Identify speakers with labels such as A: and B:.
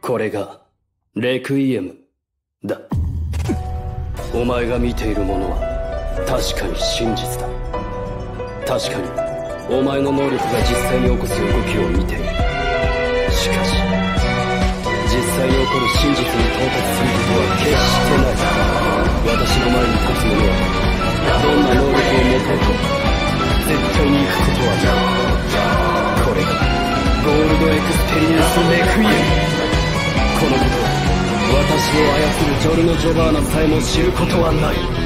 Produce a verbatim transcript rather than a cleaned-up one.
A: これがレクイエムだ。お前が見ているものは確かに真実だ。確かにお前の能力が実際に起こす動きを見ている。しかし実際に起こる真実に到達することは決してない。私の前に立つ者はどんな能力を持とうと絶対に行くことはない。これがゴールドエクスペリエンスレクイエム。このことは私を操るジョルノ・ジョバーナさえも知ることはない。